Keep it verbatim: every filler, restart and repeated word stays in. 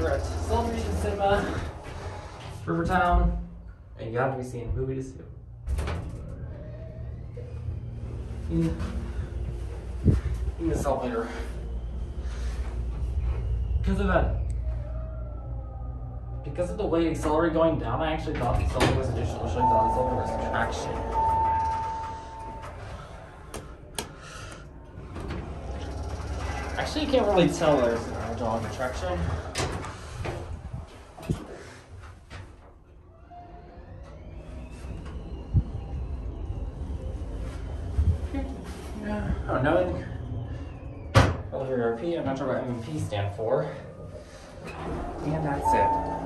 we're at Celebration Cinema, Rivertown, and you have to be seeing a movie to see it. In, in this elevator. Because of that, because of the way the accelerator going down, I actually thought the accelerator was additional. I actually thought the accelerator was traction. Actually, you can't really tell there's an hydraulic traction. Oh, no. Elevator P, I'm not sure what M and P stand for. And that's it.